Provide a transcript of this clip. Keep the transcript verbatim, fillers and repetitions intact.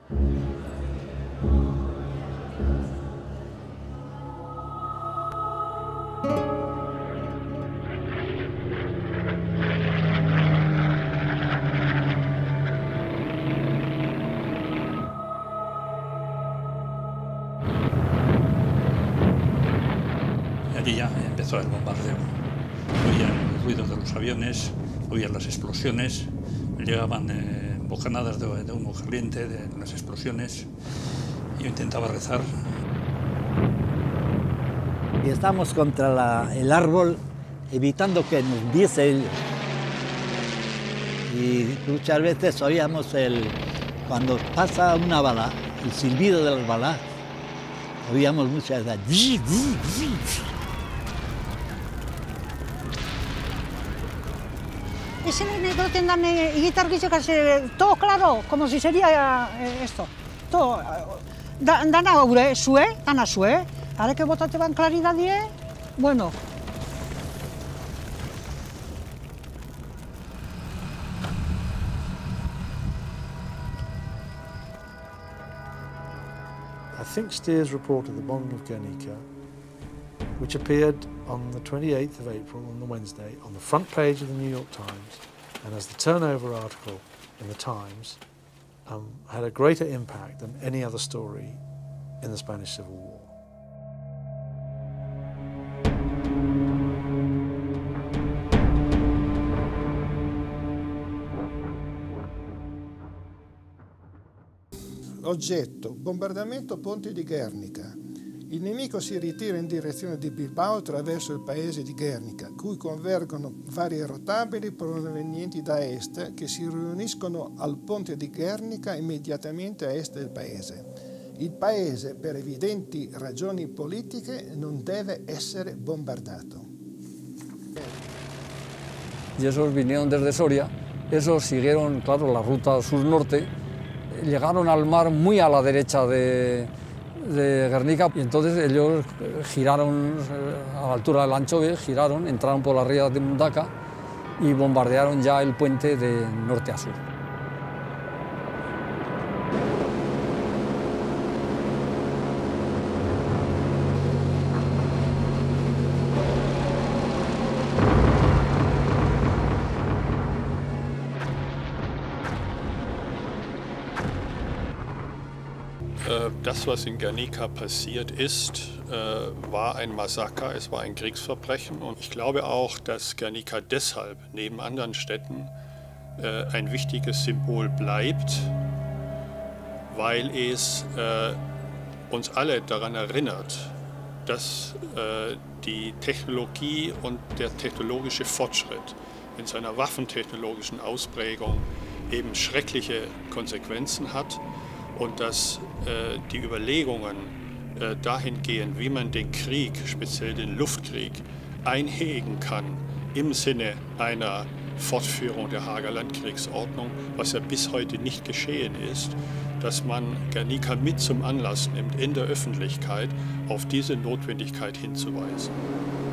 Allí ya empezó el bombardeo. Oían los ruidos de los aviones, oían las explosiones, llegaban eh, bocanadas de, de humo caliente de las explosiones. Yo intentaba rezar. Y estamos contra la, el árbol, evitando que nos diese el... Y muchas veces oíamos el... Cuando pasa una bala, el silbido de las balas, oíamos muchas veces... Ese negro tendrán guitar que se todo claro, como si sería esto. Todo dan aure, sue, dan a sue. Ahora que botate van claridad die, bueno. I think Steers reported the bombing of Guernica, which appeared on the twenty-eighth of April, on the Wednesday, on the front page of the New York Times, and as the turnover article in the Times, um, had a greater impact than any other story in the Spanish Civil War. Oggetto: bombardamento ponte di Guernica. Il nemico si ritira in direzione di Bilbao attraverso il paese di Guernica, cui convergono varie rotabili provenienti da est che si riuniscono al ponte di Guernica immediatamente a est del paese. Il paese, per evidenti ragioni politiche, non debe essere bombardato. Y esos vinieron desde Soria, esos siguieron, claro, la ruta sur-norte, llegaron al mar muy a la derecha de, de Guernica y entonces ellos giraron a la altura del Anchove, giraron, entraron por las rías de Mundaca y bombardearon ya el puente de norte a sur. Das, was in Guernica passiert ist, war ein Massaker, es war ein Kriegsverbrechen. Und ich glaube auch, dass Guernica deshalb neben anderen Städten ein wichtiges Symbol bleibt, weil es uns alle daran erinnert, dass die Technologie und der technologische Fortschritt in seiner waffentechnologischen Ausprägung eben schreckliche Konsequenzen hat. Und dass äh, die Überlegungen äh, dahin gehen, wie man den Krieg, speziell den Luftkrieg, einhegen kann im Sinne einer Fortführung der Haager Landkriegsordnung, was ja bis heute nicht geschehen ist, dass man Guernica mit zum Anlass nimmt, in der Öffentlichkeit auf diese Notwendigkeit hinzuweisen.